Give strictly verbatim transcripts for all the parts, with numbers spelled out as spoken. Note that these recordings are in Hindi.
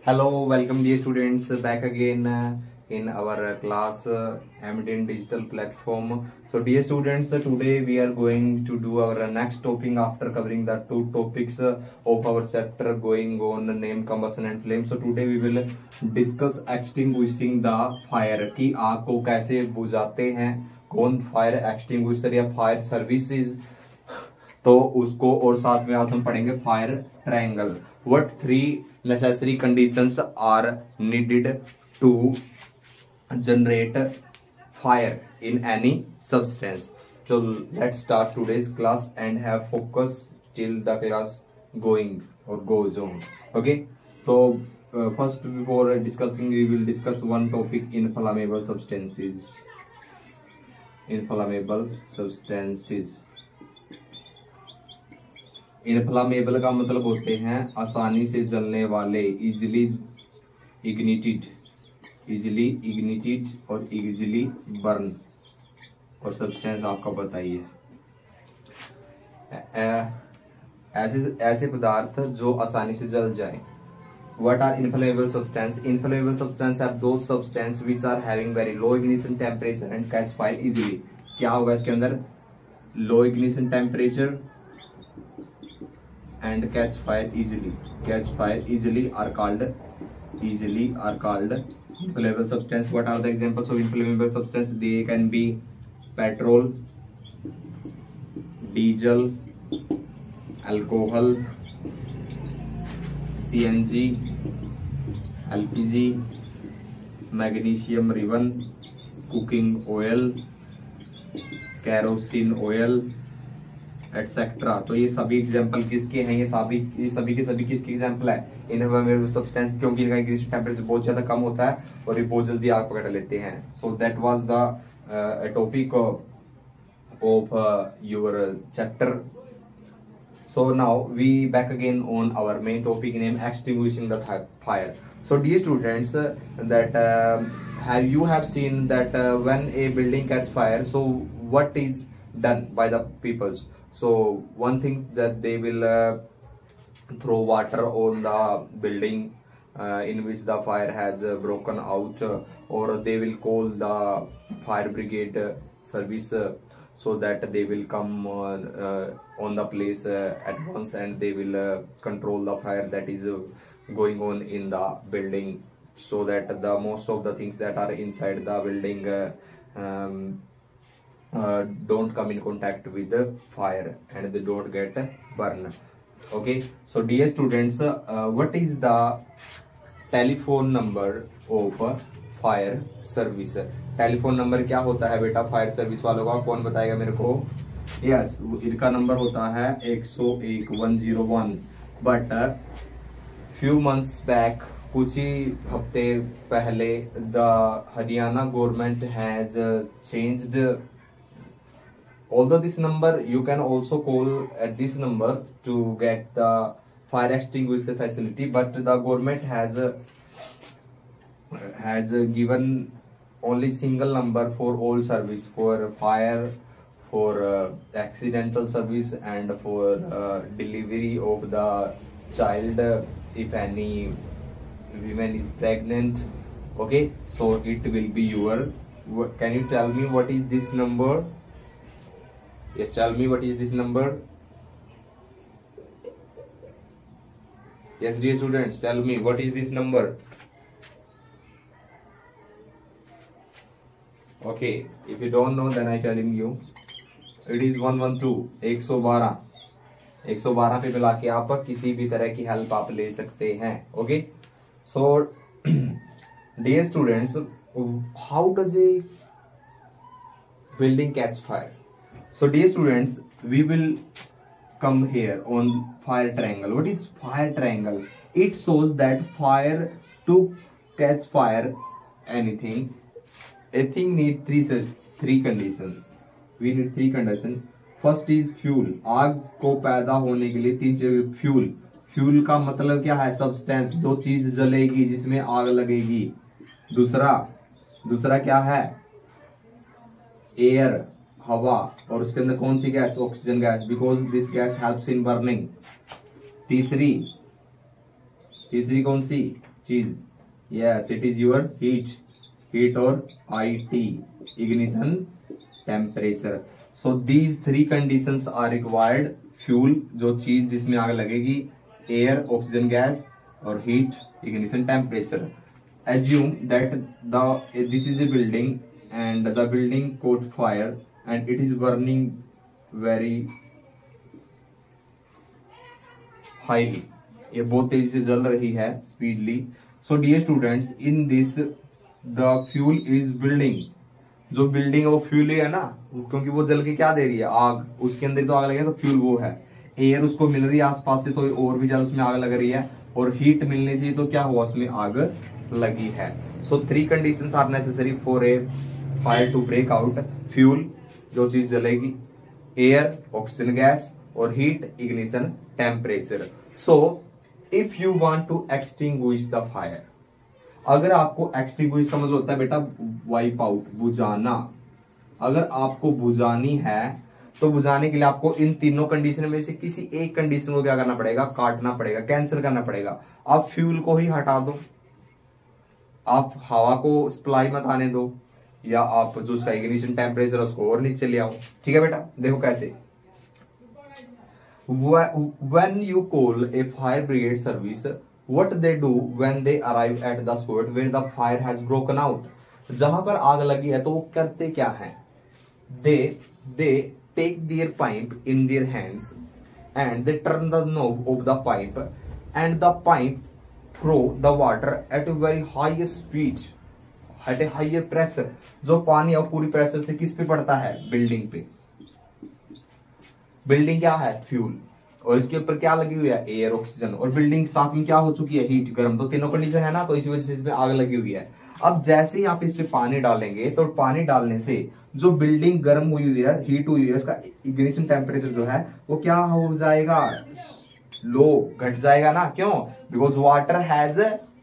Hello, welcome dear students back again uh, in our uh, class uh, M D N digital platform. So dear students, uh, today we are going to do our uh, next topic after covering the two topics uh, of our chapter going on name, combustion and flame. So today we will discuss extinguishing the fire कि आग को कैसे बुझाते हैं, कौन फायर एक्सटिंग्विशर या फायर सर्विसेज तो उसको, और साथ में आज हम पढ़ेंगे fire triangle. What three necessary conditions are needed to generate fire in any substance? So let's start today's class and have focus till the class going or goes on. Okay, so uh, first, before discussing, we will discuss one topic: inflammable substances. Inflammable substances. Inflammable का मतलब होते हैं आसानी से जलने वाले, इजिली इग्निटेड, इजिली इग्निटेड और इजिली बर्न. और सब्सटेंस आपका बताइए, ऐसे ऐसे पदार्थ जो आसानी से जल जाएं. What are inflammable substance? Inflammable substance are those substance which are having very low ignition temperature and catch fire easily. क्या होगा इसके अंदर? Low ignition temperature and catch fire easily. Catch fire easily are called easily are called inflammable substance. What are the examples of inflammable substance? They can be petrol, diesel, alcohol, C N G, L P G, magnesium ribbon, cooking oil, kerosene oil, etcetera. तो ये सभी एग्जांपल किसके हैं? ये सभी ये सभी के सभी किसके एग्जांपल है? इनफ्लेमेबल सब्सटेंस, क्योंकि इनका इग्निशन टेंपरेचर बहुत ज्यादा कम होता है और ये बहुत जल्दी आग पकड़ लेते हैं. So that was the topic of your chapter. So now we back again on our main topic name extinguishing the fire. So dear students, uh, that uh, have you have seen that uh, when a building catch fire, so what is done by the peoples? So one thing that they will uh, throw water on the building uh, in which the fire has uh, broken out, uh, or they will call the fire brigade uh, service uh, so that they will come uh, uh, on the place uh, at once and they will uh, control the fire that is uh, going on in the building, so that the most of the things that are inside the building uh, um, Uh, don't come in contact with the fire and they don't get burned. Okay, so dear students, uh, what is the telephone number of fire service? Telephone number क्या होता है बेटा फायर सर्विस वालों का? कौन बताएगा मेरे को? यस, इनका नंबर होता है एक सौ एक one zero one. But few months back, कुछ ही हफ्ते पहले, the Haryana government has changed. Although this number, you can also call at this number to get the fire extinguisher facility, but the government has uh, has uh, given only single number for all service, for fire, for uh, accidental service, and for uh, delivery of the child uh, if any woman is pregnant. Okay, so it will be your. Can you tell me what is this number? Yes, tell me what is this number? Yes, dear students, tell me what is this number? Okay, if you don't know, then I telling you, it is one one two, एक सौ बारह. एक सौ बारह पे बुला के आप किसी भी तरह की हेल्प आप ले सकते हैं. Okay, so dear students, how does a building catch fire? So dear students, we will come here on fire triangle. What is fire triangle? It shows that fire to catch fire anything, a thing need three three conditions. We need three conditions. First is fuel. आग को पैदा होने के लिए तीन चीज. फ्यूल. फ्यूल का मतलब क्या है? सब्सटेंस, जो चीज जलेगी, जिसमें आग लगेगी. दूसरा दूसरा क्या है? एयर, हवा. और उसके अंदर कौन सी gas? Oxygen gas, because this gas helps in burning. तीसरी तीसरी कौन सी? चीज, yes it is your heat, heat और I T, ignition temperature. So these three conditions are required. Fuel जो चीज जिसमें आग लगेगी, एयर ऑक्सीजन गैस, और heat ignition temperature. Assume that the this is a building and the building caught fire and it is burning very highly. ये बहुत तेजी से जल रही है, speedily. So dear students, in this the fuel is building. जो बिल्डिंग है वो फ्यूल है ना, क्योंकि वो जल के क्या दे रही है, आग। उसके अंदर तो आग लगे तो फ्यूल वो है। एयर उसको मिल रही है आसपास से, तो और भी ज्यादा उसमें आग लग रही है। और हीट मिलनी चाहिए, तो क्या हुआ, उसमें आग लगी है। So three conditions are necessary for a fire to break out. Fuel जो चीज जलेगी, एयर ऑक्सीजन गैस, और heat ignition temperature. So if you want to extinguish the fire, अगर आपको एक्सटिंग्विश का मतलब होता है बेटा वाइप आउट, बुझाना। अगर आपको बुझानी है तो बुझाने के लिए आपको इन तीनों कंडीशन में से किसी एक कंडीशन को क्या करना पड़ेगा, काटना पड़ेगा, कैंसिल करना पड़ेगा। आप फ्यूल को ही हटा दो, आप हवा को सप्लाई मत आने दो, या आप जो उसका इग्निशन टेम्परेचर उसको और नीचे ले आओ। ठीक है बेटा, देखो कैसे। When you call a fire brigade service, what they do when they arrive at the spot where the fire has broken out? जहां पर आग लगी है तो वो करते क्या हैं? They they take their pipe in their hands and they turn the knob of the pipe and the pipe throw the water at a very high speed, at a higher pressure. जो पानी अब पूरी प्रेशर से किस पे पड़ता है, बिल्डिंग पे। बिल्डिंग क्या है, फ्यूल, और इसके ऊपर क्या लगी हुई है, एयर ऑक्सीजन, और बिल्डिंग साथ में क्या हो चुकी है, हीट गर्म। तो तीनों कंडीशन है ना, तो इसी वजह से इसमें आग लगी हुई है। अब जैसे ही आप इस पे पानी डालेंगे तो पानी डालने से जो बिल्डिंग गर्म हुई हुई है, हीट हुई है, उसका इग्निशन टेम्परेचर जो है वो क्या हो जाएगा, लो, घट जाएगा ना। क्यों? Because water has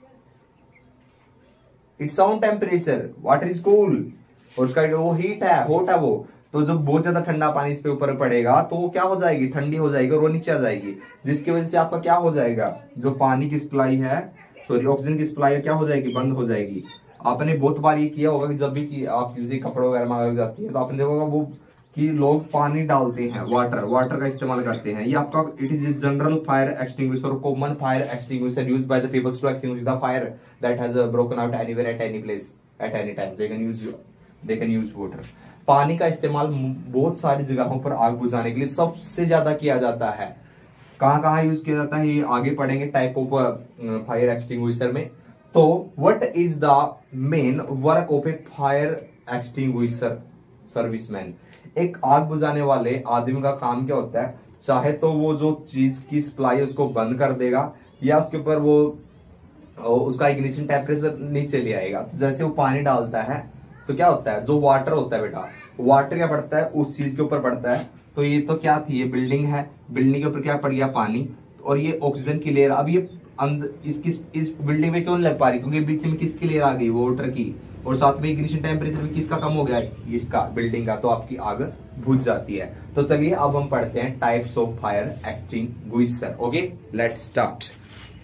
its own temperature, water is cool, और उसका वो हीट है, हॉट है वो। तो जब बहुत ज्यादा ठंडा पानी इस पे ऊपर पड़ेगा तो वो क्या हो जाएगी, ठंडी हो जाएगी, और वो नीचे आ जाएगी, जिसकी वजह से आपका क्या हो जाएगा, जो पानी की सप्लाई है, सॉरी ऑक्सीजन की सप्लाई क्या हो जाएगी, बंद हो जाएगी। आपने बहुत बार ये किया होगा कि जब भी कि आप किसी कपड़े वगैरह में लग जाती है तो आपने देखा होगा वो कि लोग पानी डालते हैं, वाटर वाटर का इस्तेमाल करते हैं। ये आपका it is general fire extinguisher, common fire extinguisher used by the peoples to extinguish the fire that has broken out anywhere at any place at any time. They can use they can use water. पानी का इस्तेमाल बहुत सारी जगहों पर आग बुझाने के लिए सबसे ज्यादा किया जाता है। कहां कहां यूज किया जाता है ये आगे पढ़ेंगे टाइप ऑफ फायर एक्सटिंग्विशर में। तो what is the main work of a fire extinguisher serviceman? एक आग बुझाने वाले आदमी का काम क्या होता है? चाहे तो वो जो चीज की सप्लाई है उसको बंद कर देगा, या उसके ऊपर वो उसका इग्निशन टेम्परेचर नीचे ले आएगा। तो जैसे वो पानी डालता है तो क्या होता है, जो वाटर होता है बेटा, वाटर क्या पड़ता है, उस चीज के ऊपर पड़ता है। तो ये तो क्या थी, ये बिल्डिंग है, बिल्डिंग के ऊपर क्या पड़ गया, पानी, और ये ऑक्सीजन की लेयर। अब ये अंदर इस किस इस बिल्डिंग में क्यों नहीं लग पा रही, क्योंकि बीच में किसकी लेयर आ गई, वाटर की, और साथ में इग्निशन टेम्परेचर में किसका कम हो गया, इसका, बिल्डिंग का। तो आपकी आग बुझ जाती है। तो चलिए अब हम पढ़ते हैं types of fire extinguisher. Okay, let's start.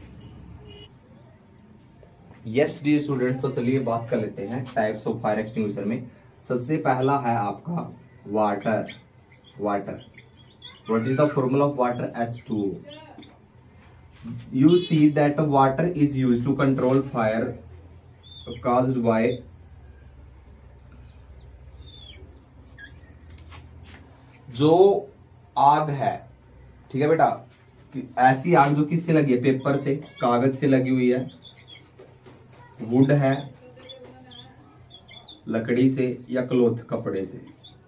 Yes dear students, तो चलिए बात कर लेते हैं टाइप्स ऑफ फायर एक्सटिंग्विशर में। सबसे पहला है आपका water. Water, what is the formula of water? H two O. You see that water is used to control fire caused by जो आग है, ठीक है बेटा, ऐसी आग जो किससे लगी है, पेपर से, कागज से लगी हुई है, वुड है, लकड़ी से, या क्लॉथ कपड़े से।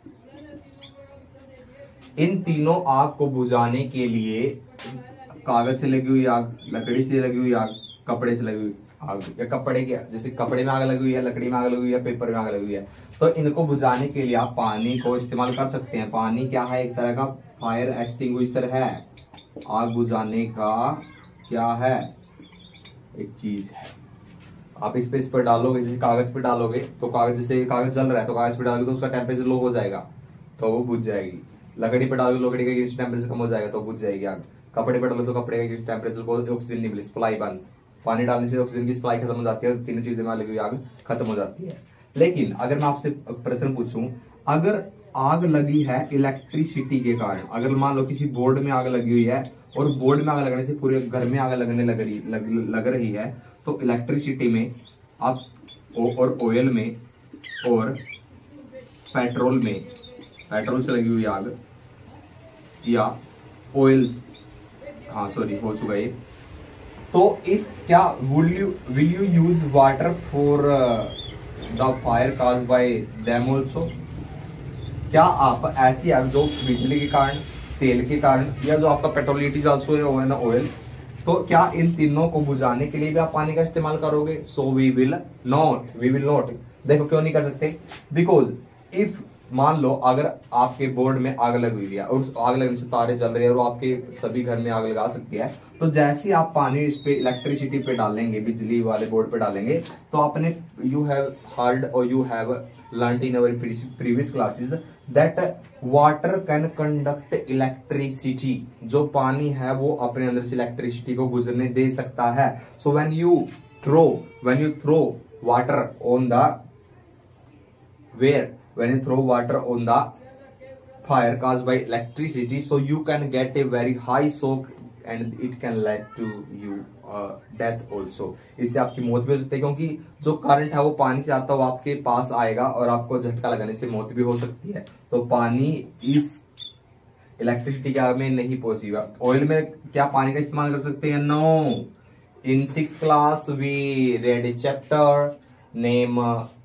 इन तीनों आग को बुझाने के लिए कागज से लगी हुई आग, लकड़ी से लगी हुई आग, कपड़े से लगी हुई आग, या कपड़े के, जैसे कपड़े में आग लगी हुई है, लकड़ी में आग लगी हुई है, पेपर में आग लगी हुई है, तो इनको बुझाने के लिए आप पानी को इस्तेमाल कर सकते हैं। पानी क्या है, एक तरह का फायर एक्सटिंग्विशर है। आग बुझाने का क्या है, एक चीज है। आप इस पे इस पर डालोगे, जैसे कागज पे डालोगे तो कागज, जैसे कागज जल रहा है तो कागज पे डालोगे तो उसका टेम्परेचर लो हो जाएगा तो वो बुझ जाएगी। लकड़ी पे डालोगे, लकड़ी का टेम्परेचर कम हो जाएगा तो बुझ जाएगी आग। कपड़े पे डालो तो कपड़े का टेम्परेचर को ऑक्सीजन नहीं मिली, सप्लाई बंद, पानी डालने से ऑक्सीजन की सप्लाई खत्म हो जाती है, तीनों चीजें में लगी हुई आग खत्म हो जाती है। लेकिन अगर मैं आपसे प्रश्न पूछूं, अगर आग लगी है इलेक्ट्रिसिटी के कारण, अगर मान लो किसी बोर्ड में आग लगी हुई है और बोर्ड में आग लगने से पूरे घर में आग लगने लग रही लग, लग रही है, तो इलेक्ट्रिसिटी में आप और ऑयल में और पेट्रोल में, पेट्रोल से लगी हुई आग या ऑयल, हाँ सॉरी हो चुका है, तो इस क्या will you will you use water for the fire caused by them also? क्या आप ऐसी आग जो बिजली के कारण, तेल के कारण, या जो आपका petrol it is also oil, तो क्या इन तीनों को बुझाने के लिए भी आप पानी का इस्तेमाल करोगे? So we will not, we will not. देखो क्यों नहीं कर सकते? बिकॉज इफ मान लो अगर आपके बोर्ड में आग लगी हुई है और उस आग लगने से तारे जल रहे हैं और आपके सभी घर में आग लगा सकती है, तो जैसे आप पानी इस पे इलेक्ट्रिसिटी पे डालेंगे, बिजली वाले बोर्ड पे डालेंगे, तो आपने यू हैव हर्ड और you have learned in our previous classes that water can conduct electricity. जो पानी है वो अपने अंदर से इलेक्ट्रिसिटी को गुजरने दे सकता है। So when you throw when you throw water on the where when you throw water on the fire caused by electricity, so you can get a very high shock and it can lead to you uh, death also। इससे आपकी मौत भी हो सकती है, क्योंकि जो करंट है वो पानी से आता है, वो आपके पास आएगा और आपको झटका लगाने से मौत भी हो सकती है। तो पानी इस इलेक्ट्रिसिटी के आग में नहीं पहुंचेगा। ऑयल में क्या पानी का इस्तेमाल कर सकते हैं? No. In sixth class we read a chapter name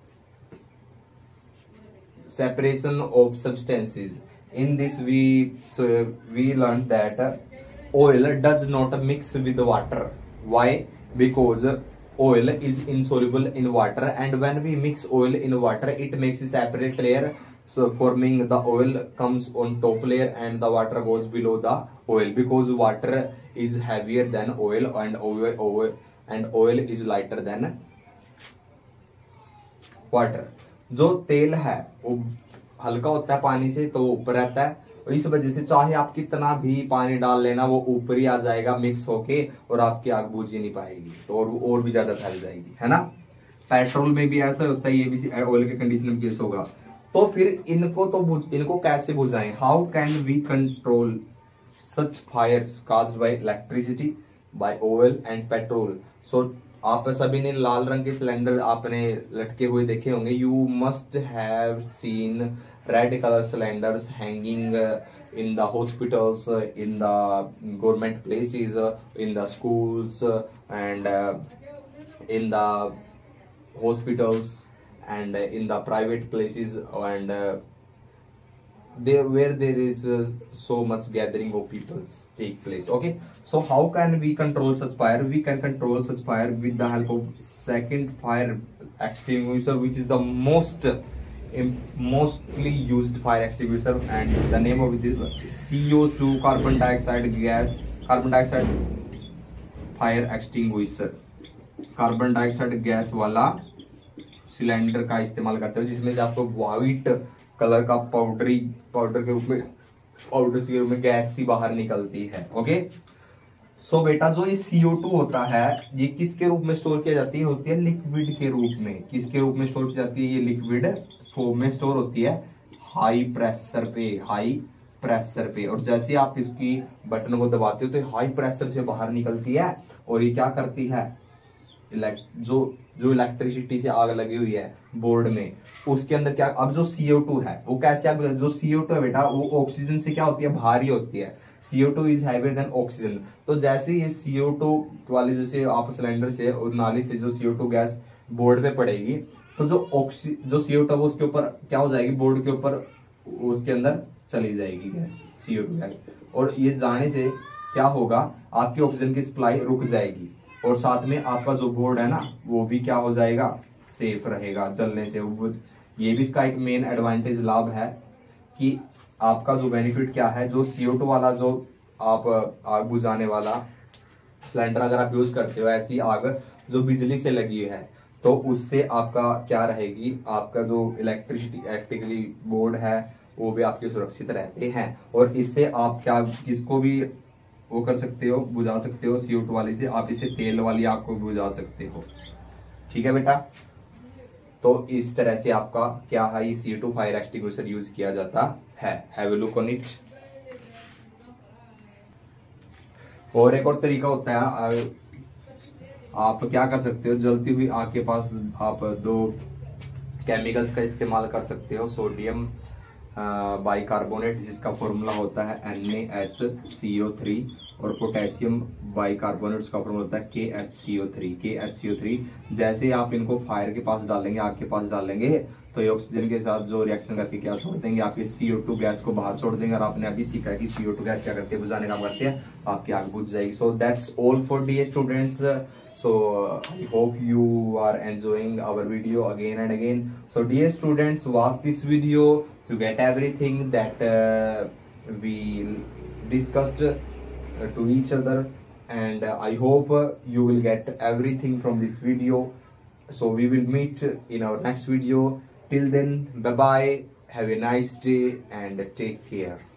separation of substances. In this we so we learned that oil does not mix with water. Why? Because oil is insoluble in water, and when we mix oil in water it makes a separate layer, so forming the oil comes on top layer and the water goes below the oil, because water is heavier than oil and oil, oil and oil is lighter than water। जो तेल है वो हल्का होता है पानी से, तो वो ऊपर रहता है, और इस वजह से चाहे आप कितना भी पानी डाल लेना वो ऊपर ही आ जाएगा मिक्स होके, और आपकी आग बुझ ही नहीं पाएगी, तो और और भी ज्यादा फैल जाएगी, है ना। पेट्रोल में भी ऐसा होता है, ये भी ऑयल के कंडीशन में केस होगा। तो फिर इनको तो इनको कैसे बुझाएं? How can we control such fires caused by electricity, by oil and petrol? So आप सभी ने लाल रंग के सिलेंडर आपने लटके हुए देखे होंगे। You must have seen red colour cylinders hanging in the hospitals, in the government places, in the schools and in the hospitals and in the private places and there where there is uh, so much gathering of people take place। okay, so how can we control such fire? We can control such fire with the help of second fire extinguisher, which is the most mostly used fire extinguisher, and the name of it is C O two, carbon dioxide gas, carbon dioxide fire extinguisher। Carbon dioxide gas वाला सिलेंडर का इस्तेमाल करते हो, जिसमें से आपको व्हाइट कलर का पाउडरी पाउडर के रूप में पाउडर के रूप में गैस सी बाहर निकलती है। ओके, सो बेटा जो ये सी ओ टू होता है ये किसके रूप में स्टोर किया जाती है? होती है लिक्विड के रूप में। किसके रूप में स्टोर की जाती है? ये लिक्विड फॉर्म में स्टोर होती है हाई प्रेशर पे, हाई प्रेशर पे। और जैसे आप इसकी बटन को दबाते हो तो हाई प्रेशर से बाहर निकलती है, और ये क्या करती है? जो जो इलेक्ट्रिसिटी से आग लगी हुई है बोर्ड में, उसके अंदर क्या, अब जो सी ओ टू है वो कैसे आग, जो सी ओ टू है बेटा वो ऑक्सीजन से क्या होती है? भारी होती है। C O two is heavier than oxygen. तो जैसे ये सी ओ टू वाले जैसे आप सिलेंडर से और नाली से जो C O two gas board पे पड़ेगी, तो जो ऑक्सी जो सी ओ टू वो उसके ऊपर क्या हो जाएगी? बोर्ड के ऊपर उसके अंदर चली जाएगी gas, C O two gas, और ये जाने से क्या होगा? आपकी ऑक्सीजन की सप्लाई रुक जाएगी, और साथ में आपका जो बोर्ड है ना वो भी क्या हो जाएगा? सेफ रहेगा जलने से। ये भी इसका एक मेन एडवांटेज लाभ है कि आपका जो बेनिफिट क्या है, जो सी ओ टू वाला जो आप आग बुझाने वाला सिलेंडर अगर आप यूज करते हो, ऐसी आग जो बिजली से लगी है, तो उससे आपका क्या रहेगी? आपका जो इलेक्ट्रिसिटी इलेक्ट्रिकली बोर्ड है वो भी आपके सुरक्षित रहते हैं, और इससे आप क्या किसको भी वो कर सकते हो, बुझा सकते हो सी ओ टू वाली से, आप इसे तेल वाली आग को बुझा सकते हो। ठीक है बेटा, तो इस तरह से आपका क्या है, ये C O two fire extinguisher use किया जाता है। Have a look on it. और एक और तरीका होता है, आप क्या कर सकते हो, जलती हुई आग के पास आप दो केमिकल्स का इस्तेमाल कर सकते हो। सोडियम बाइकार्बोनेट जिसका फॉर्मूला होता है N A H C O three, और पोटेशियम बाइकार्बोनेट उसका फॉर्मूला होता है K H C O three K H C O three. जैसे आप इनको फायर के पास डालेंगे, आग के पास डालेंगे, तो ये ऑक्सीजन के साथ जो रिएक्शन करके क्या छोड़ देंगे, आपके सी ओ टू गैस को बाहर छोड़ देंगे। और आपने अभी सीखा है कि सी ओ टू गैस क्या करते हैं, बुझाने का काम करते हैं, आपकी आग बुझ जाएगी। So that's all for dear students. So uh, I hope you are enjoying our video again and again. So dear students, watch this video to get everything that uh, we discussed uh, to each other, and uh, I hope uh, you will get everything from this video. So we will meet in our next video. Till then, bye bye, have a nice day and take care.